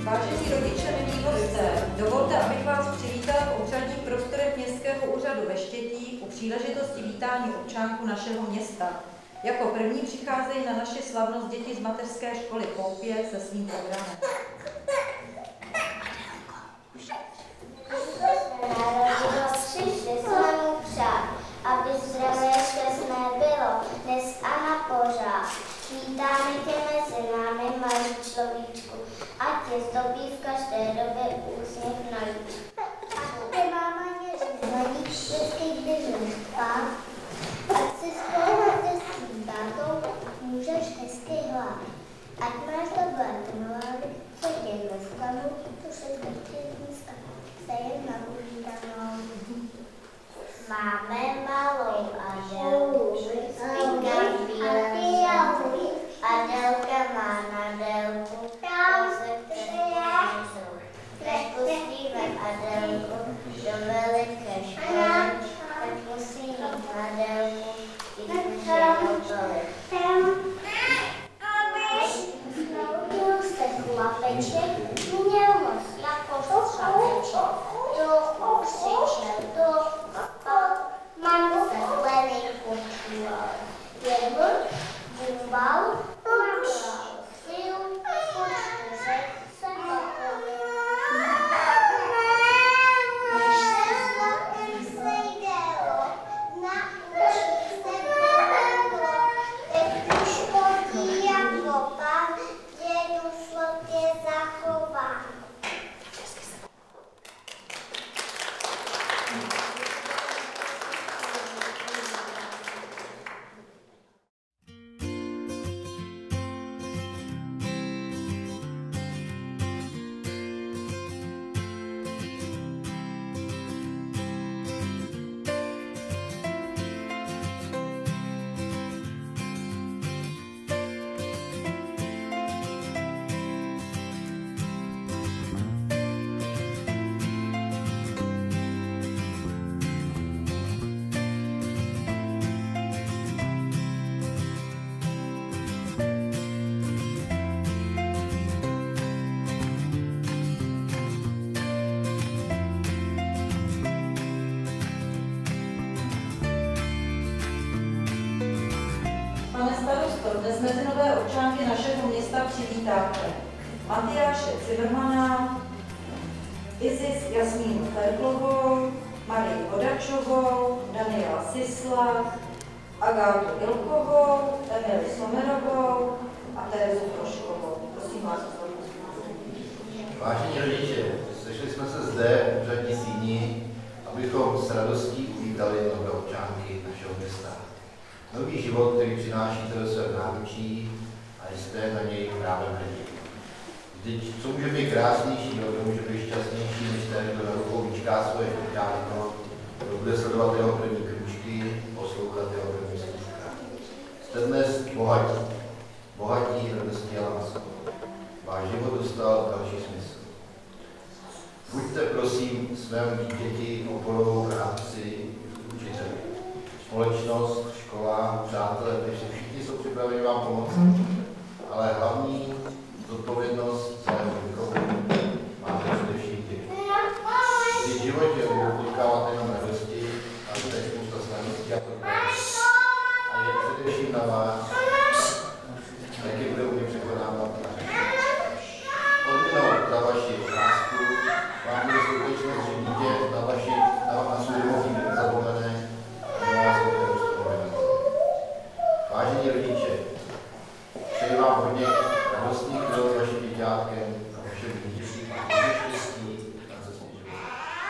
Vážení rodiče, milí hosté, dovolte, abych vás přivítal v obřadních prostorech Městského úřadu ve Štětí u příležitosti vítání občánků našeho města. Jako první přicházejí na naši slavnost děti z mateřské školy Poupě se svým programem. Přišli jsme mu přát, aby zdravé šťastné bylo dnes a na pořád. Vítáme tě mezi námi, malý človíčku, ať tě zdobí v každé době úsměv na líčku. Ať tě máma neřízení, vždycky když spát, ať si spolu se svým tátou můžeš hezky hlát. Ať máš dobré nálady, co tě nestanu, to všechno ti dneska se jen napovídanou. Máme malou Adelku, spinka bílou, Adelka má na délku, kousek jsou. Než pustíme Adelku do veliké školy, tak musí mít na délku, když narodil se chlapeček, měl nos jako střapeček, trochu křičel, trochu spal, mám se hlený počíval. Jedl, bumbal, nabral sil, počíře se pokolil. Než se zlatem sejdelo, na uši se vedlo, teď už chodí jako pán, dědu slově zachován. Dnes mezi nové občanky našeho města přivítáte Matyáše Cimrmana, Isis Jasmínu Ferklovou, Marii Hodačovou, Daniela Sisla, Agátu Ilkovou, Emily Somerovou a Terezu Troškovou. Prosím vás o slovo. Vážení rodiče, sešli jsme se zde v úřadní síni, abychom s radostí uvítali nové občanky našeho města. Nový život, který přinášíte do svého náručí a jste na něj právě hrdí. Vždyť co může být krásnější, kdo může být šťastnější, než ten, kdo na rukou vyčká svoje chutárno, kdo bude sledovat jeho první krůčky, poslouchat jeho první slůvka. Jste dnes bohatí radostí a láskou. Váš život dostal další smysl. Buďte prosím svému dítěti oporou, rádci, učiteli. Společnost, škola, přátelé, takže všichni jsou připraveni vám pomoci. Ale hlavní zodpovědnost za jeho výchovu máte především ty. Vždyť v životě budou potkávat jenom radosti a zde spousta snadností a problémů. A je především na vás, jak je bude umět překonávat na řeči. Odměnou za vaši lásku vám bude skutečnost, že dítě na svůj domov nezapomene. Vážení rodiče, přeji vám hodně radostných chvil s vaším děťátkem a vašem dítěti a hodně štěstí na cestě života.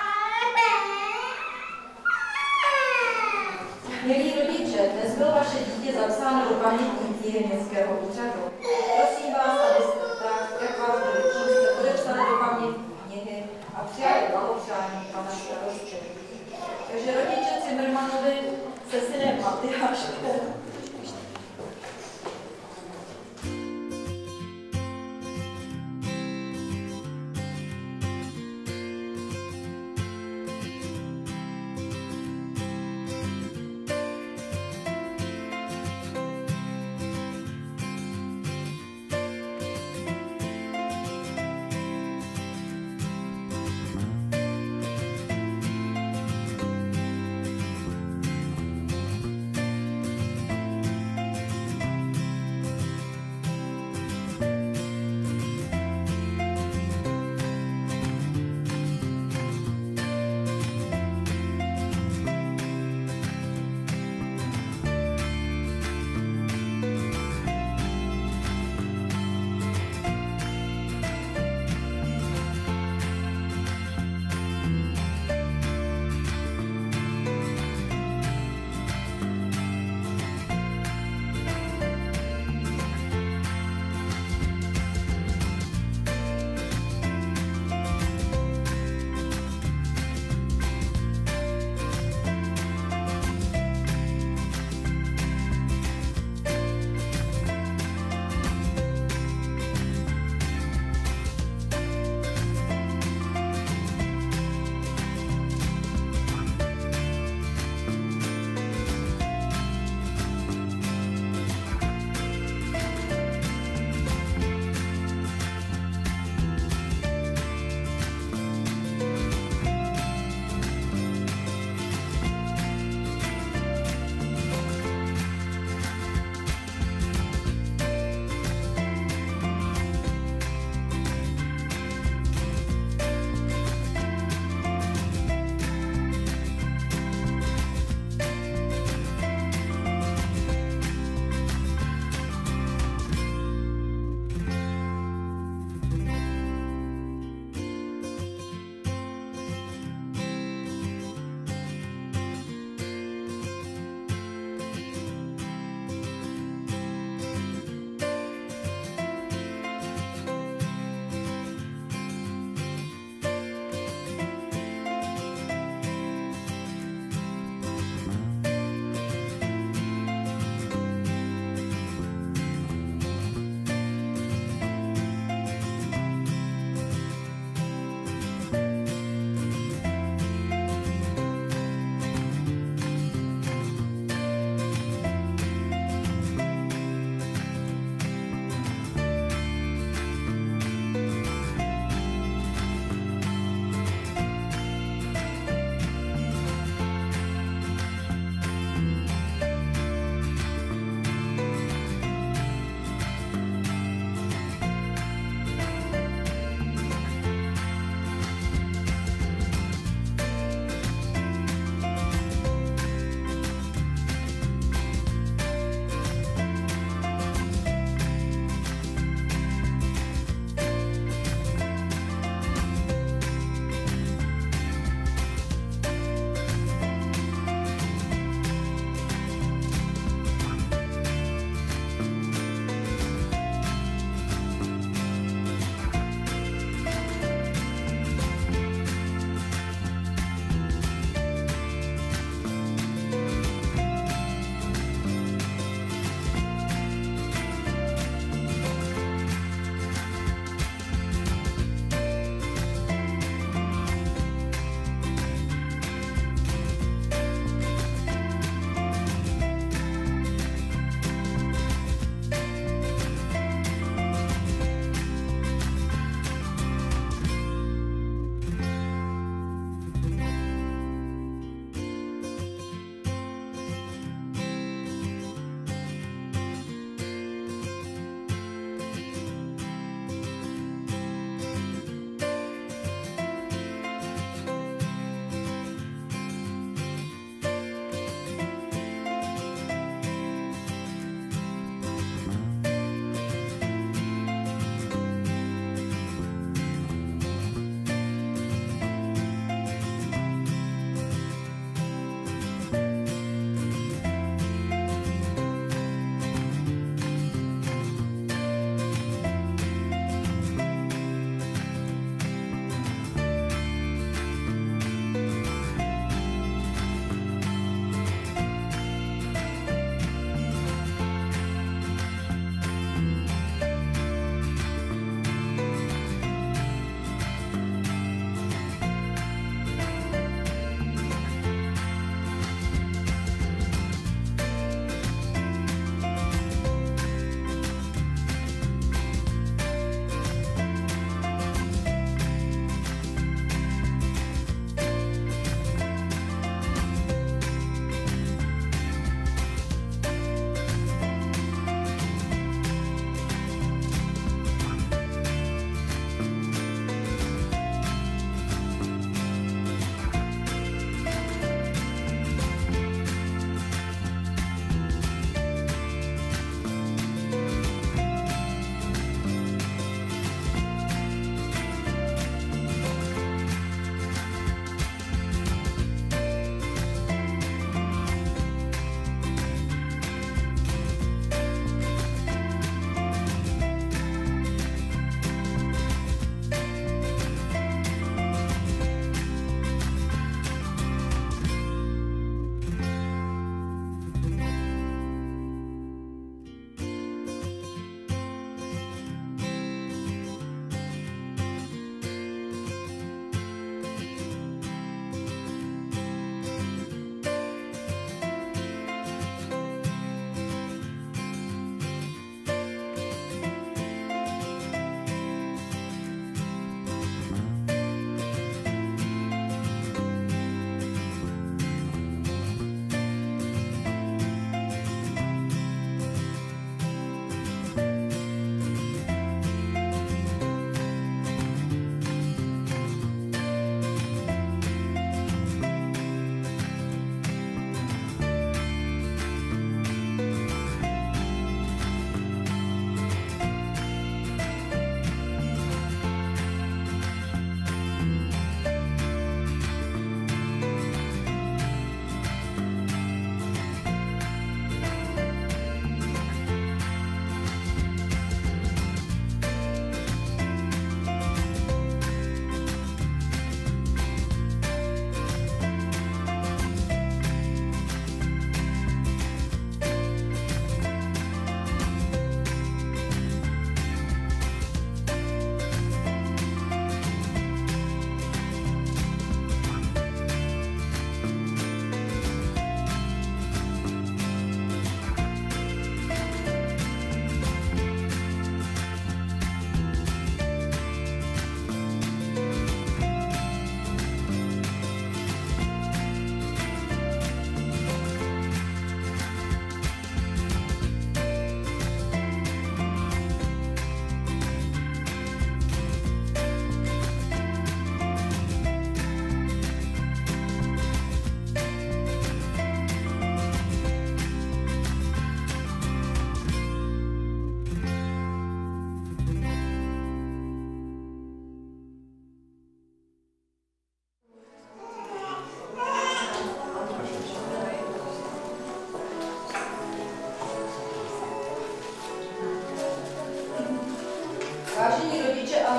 Milí rodiče, dnes bylo vaše dítě zapsáno do pamětní knihy Městského úřadu. Prosím vás, abyste tak, jak vás byli číst, podepsali do pamětní knihy a přijali blahopřání pana starostě. Takže rodiče Cimrmanovi se synem Matyáškem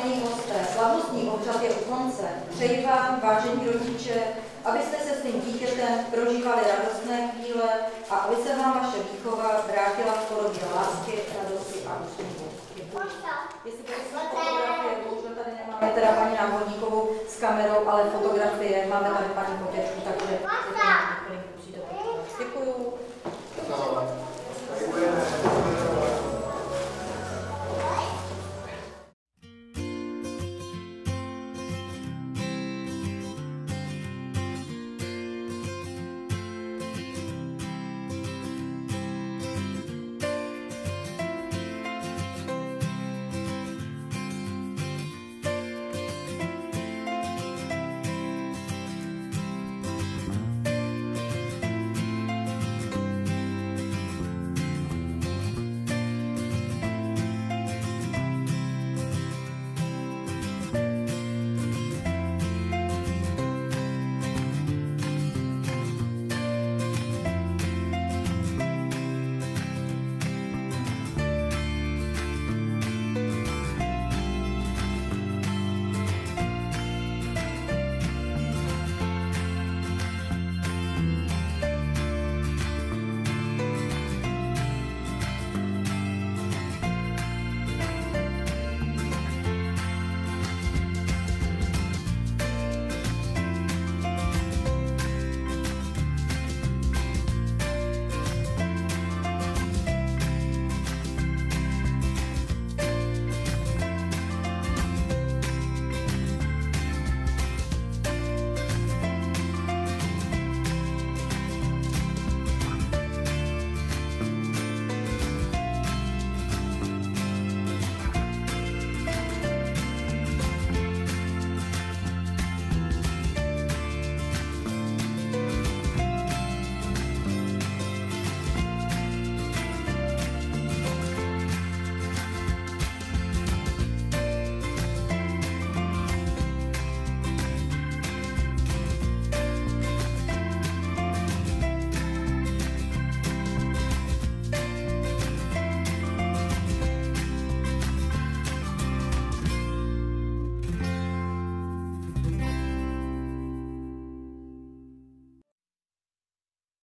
vážení hosté, slavnostní obřad je u konce. Přeji vám, vážení rodiče, abyste se svým dítětem prožívali radostné chvíle a aby se vám vaše výchova vrátila v podobě lásky, radosti a úsměvu. Děkuji. Jestli to jsou fotografie, bohužel tady nemáme teda paní návodníkovou s kamerou, ale fotografie máme tady paní Kotěčku, takže